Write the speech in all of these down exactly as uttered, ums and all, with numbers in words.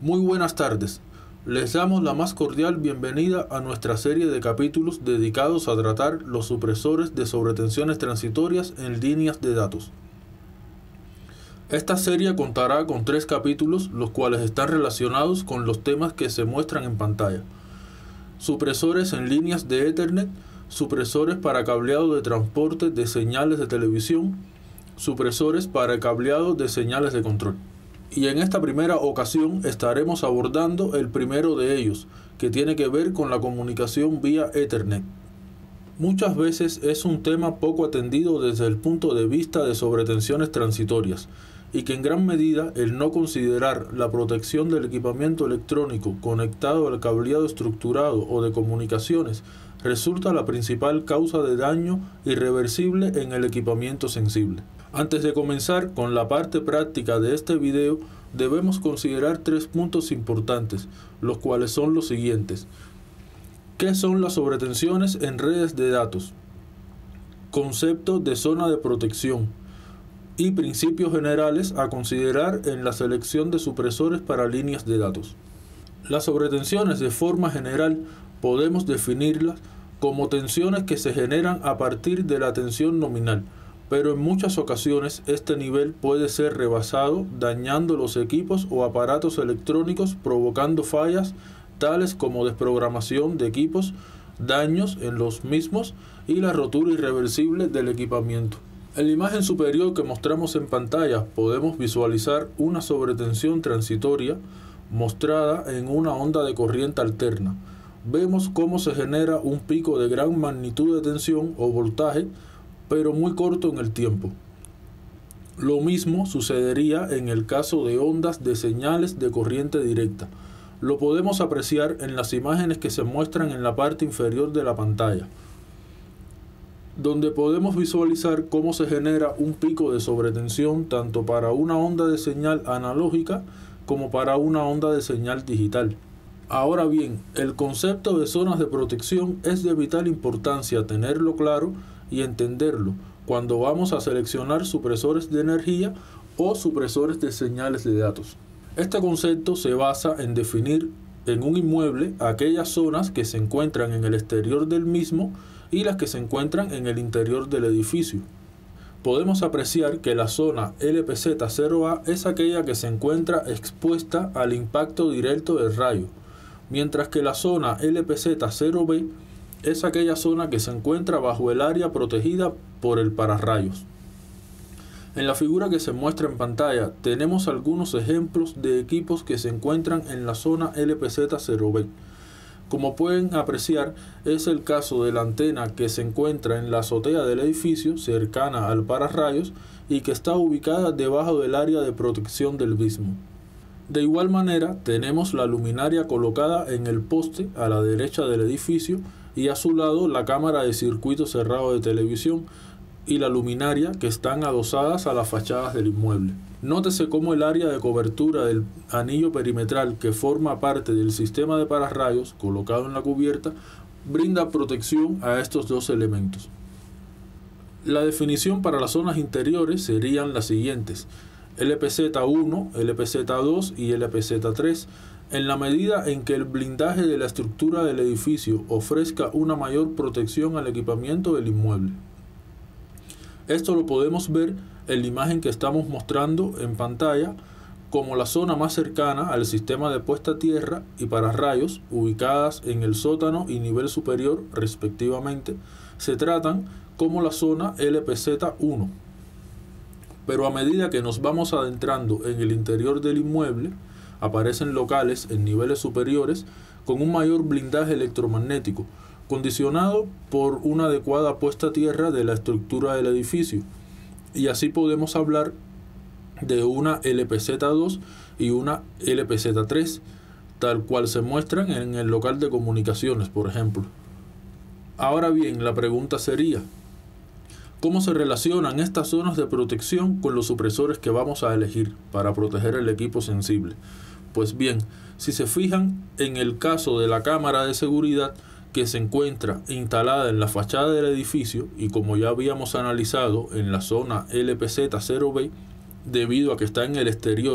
Muy buenas tardes. Les damos la más cordial bienvenida a nuestra serie de capítulos dedicados a tratar los supresores de sobretensiones transitorias en líneas de datos. Esta serie contará con tres capítulos, los cuales están relacionados con los temas que se muestran en pantalla. Supresores en líneas de Ethernet, supresores para cableado de transporte de señales de televisión, supresores para cableado de señales de control. Y en esta primera ocasión estaremos abordando el primero de ellos, que tiene que ver con la comunicación vía Ethernet. Muchas veces es un tema poco atendido desde el punto de vista de sobretensiones transitorias, y que en gran medida el no considerar la protección del equipamiento electrónico conectado al cableado estructurado o de comunicaciones resulta la principal causa de daño irreversible en el equipamiento sensible. Antes de comenzar con la parte práctica de este video, debemos considerar tres puntos importantes, los cuales son los siguientes. ¿Qué son las sobretensiones en redes de datos? Concepto de zona de protección y principios generales a considerar en la selección de supresores para líneas de datos. Las sobretensiones de forma general podemos definirlas como tensiones que se generan a partir de la tensión nominal, pero en muchas ocasiones este nivel puede ser rebasado, dañando los equipos o aparatos electrónicos, provocando fallas tales como desprogramación de equipos, daños en los mismos y la rotura irreversible del equipamiento. En la imagen superior que mostramos en pantalla podemos visualizar una sobretensión transitoria mostrada en una onda de corriente alterna. Vemos cómo se genera un pico de gran magnitud de tensión o voltaje, pero muy corto en el tiempo. Lo mismo sucedería en el caso de ondas de señales de corriente directa. Lo podemos apreciar en las imágenes que se muestran en la parte inferior de la pantalla, donde podemos visualizar cómo se genera un pico de sobretensión tanto para una onda de señal analógica como para una onda de señal digital. Ahora bien, el concepto de zonas de protección es de vital importancia tenerlo claro y entenderlo cuando vamos a seleccionar supresores de energía o supresores de señales de datos. Este concepto se basa en definir en un inmueble aquellas zonas que se encuentran en el exterior del mismo y las que se encuentran en el interior del edificio. Podemos apreciar que la zona L P Z cero A es aquella que se encuentra expuesta al impacto directo del rayo, mientras que la zona L P Z cero B es aquella zona que se encuentra bajo el área protegida por el pararrayos. En la figura que se muestra en pantalla tenemos algunos ejemplos de equipos que se encuentran en la zona L P Z cero B. Como pueden apreciar, es el caso de la antena que se encuentra en la azotea del edificio, cercana al pararrayos, y que está ubicada debajo del área de protección del mismo. De igual manera, tenemos la luminaria colocada en el poste a la derecha del edificio y a su lado la cámara de circuito cerrado de televisión y la luminaria que están adosadas a las fachadas del inmueble. Nótese cómo el área de cobertura del anillo perimetral que forma parte del sistema de pararrayos colocado en la cubierta brinda protección a estos dos elementos. La definición para las zonas interiores serían las siguientes: L P Z uno, L P Z dos y L P Z tres, en la medida en que el blindaje de la estructura del edificio ofrezca una mayor protección al equipamiento del inmueble. Esto lo podemos ver en la imagen que estamos mostrando en pantalla como la zona más cercana al sistema de puesta a tierra y pararrayos, ubicadas en el sótano y nivel superior respectivamente, se tratan como la zona L P Z uno. Pero a medida que nos vamos adentrando en el interior del inmueble, aparecen locales en niveles superiores con un mayor blindaje electromagnético, condicionado por una adecuada puesta a tierra de la estructura del edificio, y así podemos hablar de una L P Z dos y una L P Z tres, tal cual se muestran en el local de comunicaciones, por ejemplo. Ahora bien, la pregunta sería: ¿cómo se relacionan estas zonas de protección con los supresores que vamos a elegir para proteger el equipo sensible? Pues bien, si se fijan en el caso de la cámara de seguridad que se encuentra instalada en la fachada del edificio y como ya habíamos analizado en la zona L P Z cero B, debido a que está en el exterior,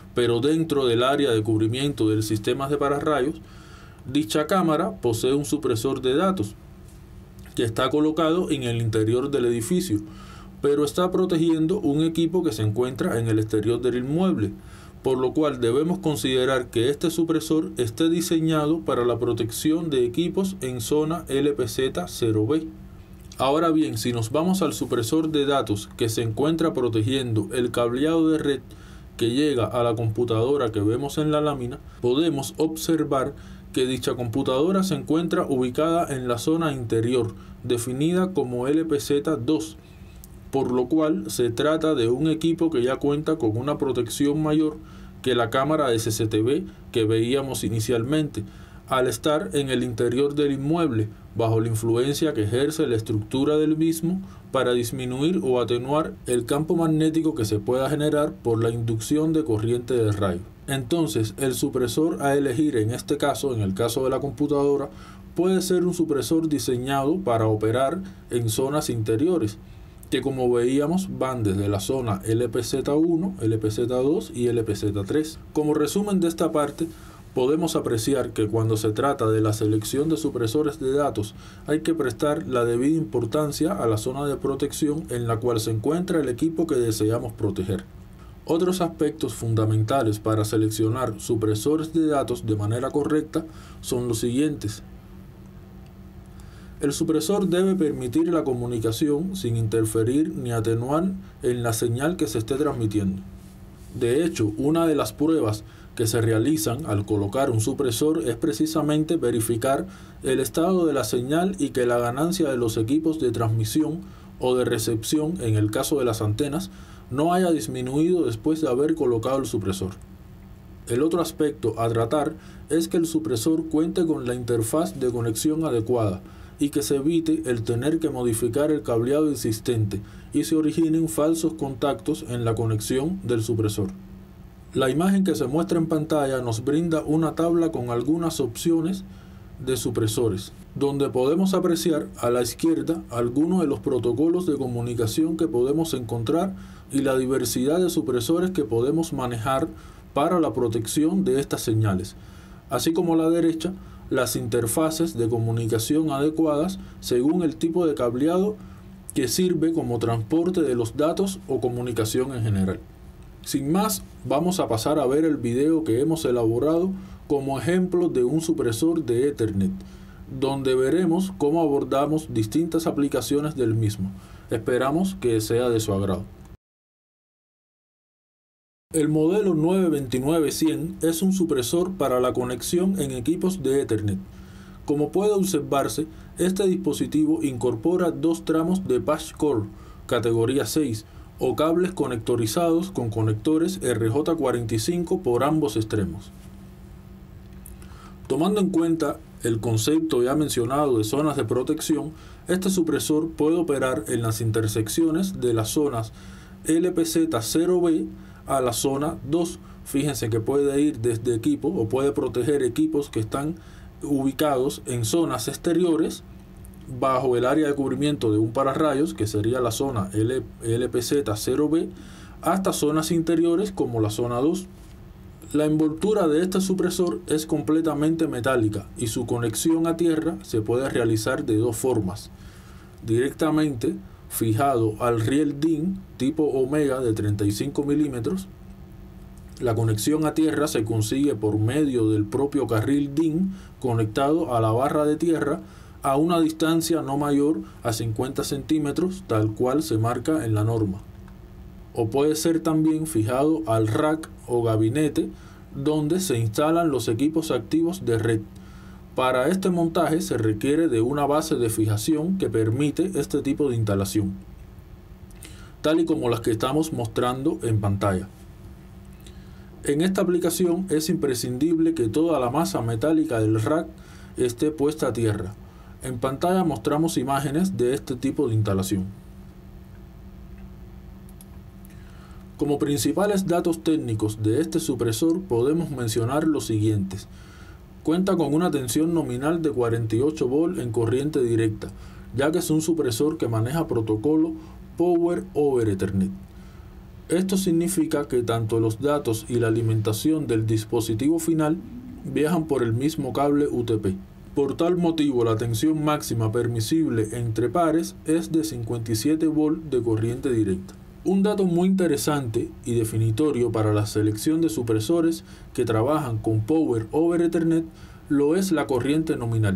pero dentro del área de cubrimiento del sistema de pararrayos, dicha cámara posee un supresor de datos que está colocado en el interior del edificio, pero está protegiendo un equipo que se encuentra en el exterior del inmueble, por lo cual debemos considerar que este supresor esté diseñado para la protección de equipos en zona L P Z cero B. Ahora bien, si nos vamos al supresor de datos que se encuentra protegiendo el cableado de red que llega a la computadora que vemos en la lámina, podemos observar que dicha computadora se encuentra ubicada en la zona interior, definida como L P Z dos, por lo cual se trata de un equipo que ya cuenta con una protección mayor que la cámara de C C T V que veíamos inicialmente, al estar en el interior del inmueble, bajo la influencia que ejerce la estructura del mismo para disminuir o atenuar el campo magnético que se pueda generar por la inducción de corriente de rayo. Entonces, el supresor a elegir en este caso, en el caso de la computadora, puede ser un supresor diseñado para operar en zonas interiores, que como veíamos van desde la zona L P Z uno, L P Z dos y L P Z tres. Como resumen de esta parte, podemos apreciar que cuando se trata de la selección de supresores de datos hay que prestar la debida importancia a la zona de protección en la cual se encuentra el equipo que deseamos proteger. Otros aspectos fundamentales para seleccionar supresores de datos de manera correcta son los siguientes. El supresor debe permitir la comunicación sin interferir ni atenuar en la señal que se esté transmitiendo. De hecho, una de las pruebas que se realizan al colocar un supresor es precisamente verificar el estado de la señal y que la ganancia de los equipos de transmisión o de recepción, en el caso de las antenas, no haya disminuido después de haber colocado el supresor. El otro aspecto a tratar es que el supresor cuente con la interfaz de conexión adecuada y que se evite el tener que modificar el cableado existente y se originen falsos contactos en la conexión del supresor. La imagen que se muestra en pantalla nos brinda una tabla con algunas opciones de supresores, donde podemos apreciar a la izquierda algunos de los protocolos de comunicación que podemos encontrar y la diversidad de supresores que podemos manejar para la protección de estas señales, así como a la derecha las interfaces de comunicación adecuadas según el tipo de cableado que sirve como transporte de los datos o comunicación en general. Sin más, vamos a pasar a ver el video que hemos elaborado como ejemplo de un supresor de Ethernet, donde veremos cómo abordamos distintas aplicaciones del mismo. Esperamos que sea de su agrado. El modelo nueve veintinueve cien es un supresor para la conexión en equipos de Ethernet. Como puede observarse, este dispositivo incorpora dos tramos de patch cord categoría seis o cables conectorizados con conectores R J cuarenta y cinco por ambos extremos. Tomando en cuenta el concepto ya mencionado de zonas de protección, este supresor puede operar en las intersecciones de las zonas L P Z cero B a la zona dos. Fíjense que puede ir desde equipo o puede proteger equipos que están ubicados en zonas exteriores bajo el área de cubrimiento de un pararrayos, que sería la zona L P Z cero B, hasta zonas interiores como la zona dos. La envoltura de este supresor es completamente metálica y su conexión a tierra se puede realizar de dos formas: directamente fijado al riel D I N tipo Omega de treinta y cinco milímetros. La conexión a tierra se consigue por medio del propio carril D I N conectado a la barra de tierra a una distancia no mayor a cincuenta centímetros, tal cual se marca en la norma. O puede ser también fijado al rack o gabinete donde se instalan los equipos activos de red. Para este montaje se requiere de una base de fijación que permite este tipo de instalación, tal y como las que estamos mostrando en pantalla. En esta aplicación es imprescindible que toda la masa metálica del rack esté puesta a tierra. En pantalla mostramos imágenes de este tipo de instalación. Como principales datos técnicos de este supresor podemos mencionar los siguientes. Cuenta con una tensión nominal de cuarenta y ocho volts en corriente directa, ya que es un supresor que maneja protocolo Power over Ethernet. Esto significa que tanto los datos y la alimentación del dispositivo final viajan por el mismo cable U T P. Por tal motivo, la tensión máxima permisible entre pares es de cincuenta y siete volts de corriente directa. Un dato muy interesante y definitorio para la selección de supresores que trabajan con Power over Ethernet lo es la corriente nominal.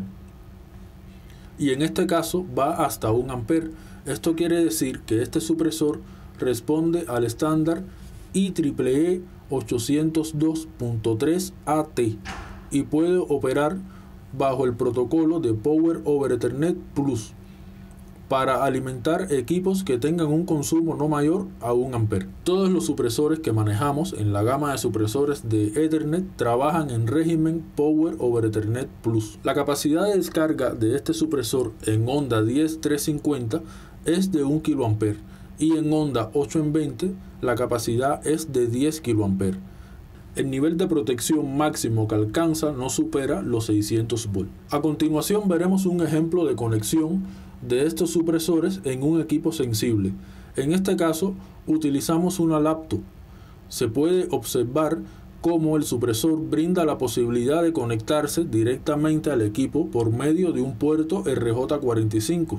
Y en este caso va hasta un ampere. Esto quiere decir que este supresor responde al estándar I triple E ochocientos dos punto tres A T y puede operar bajo el protocolo de Power over Ethernet Plus para alimentar equipos que tengan un consumo no mayor a un ampere. Todos los supresores que manejamos en la gama de supresores de Ethernet trabajan en régimen Power over Ethernet Plus. La capacidad de descarga de este supresor en onda diez trescientos cincuenta es de un kiloampere y en onda ocho en veinte la capacidad es de diez kiloamperes. El nivel de protección máximo que alcanza no supera los seiscientos volts. A continuación veremos un ejemplo de conexión de estos supresores en un equipo sensible. En este caso utilizamos una laptop. Se puede observar cómo el supresor brinda la posibilidad de conectarse directamente al equipo por medio de un puerto R J cuarenta y cinco.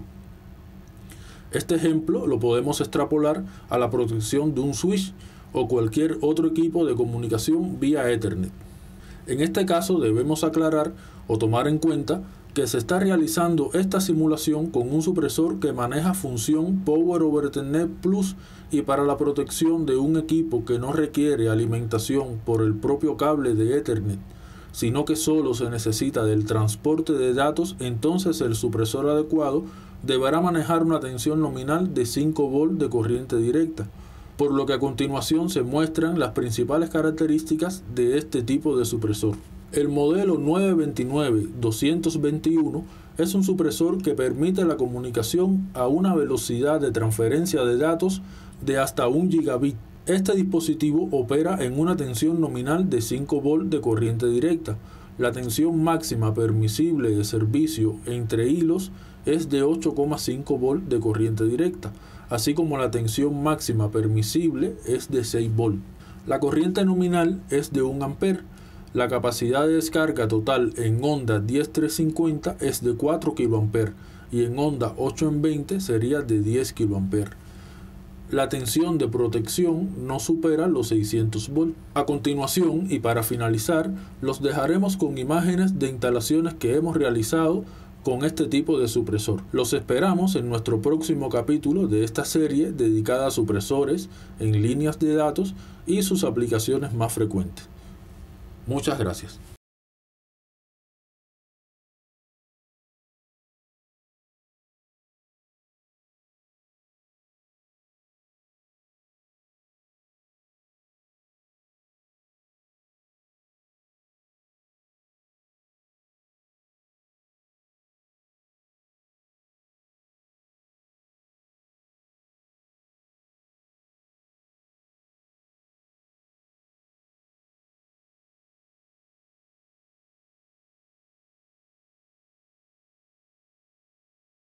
Este ejemplo lo podemos extrapolar a la protección de un switch o cualquier otro equipo de comunicación vía Ethernet. En este caso debemos aclarar o tomar en cuenta que se está realizando esta simulación con un supresor que maneja función Power over Ethernet Plus y para la protección de un equipo que no requiere alimentación por el propio cable de Ethernet, sino que solo se necesita del transporte de datos, entonces el supresor adecuado deberá manejar una tensión nominal de cinco volts de corriente directa, por lo que a continuación se muestran las principales características de este tipo de supresor. El modelo nueve veintinueve doscientos veintiuno es un supresor que permite la comunicación a una velocidad de transferencia de datos de hasta un gigabit. Este dispositivo opera en una tensión nominal de cinco volts de corriente directa. La tensión máxima permisible de servicio entre hilos es de ocho coma cinco volts de corriente directa, así como la tensión máxima permisible es de seis volts. La corriente nominal es de un ampere. La capacidad de descarga total en onda diez trescientos cincuenta es de cuatro kiloamperes y en onda ocho en veinte sería de diez kiloamperes. La tensión de protección no supera los seiscientos volts. A continuación y para finalizar, los dejaremos con imágenes de instalaciones que hemos realizado con este tipo de supresor. Los esperamos en nuestro próximo capítulo de esta serie dedicada a supresores en líneas de datos y sus aplicaciones más frecuentes. Muchas gracias.